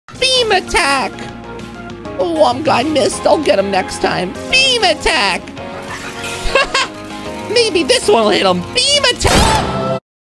Beam attack! Oh, I'm glad I missed. I'll get him next time. Beam attack! Maybe this one will hit him. Beam attack!